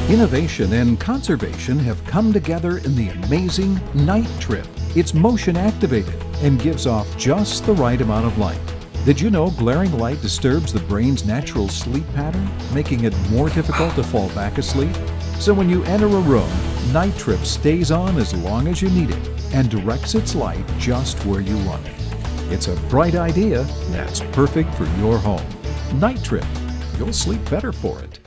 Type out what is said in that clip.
Innovation and conservation have come together in the amazing NiteTrip. It's motion activated and gives off just the right amount of light. Did you know glaring light disturbs the brain's natural sleep pattern, making it more difficult to fall back asleep? So when you enter a room, NiteTrip stays on as long as you need it and directs its light just where you want it. It's a bright idea that's perfect for your home. NiteTrip. You'll sleep better for it.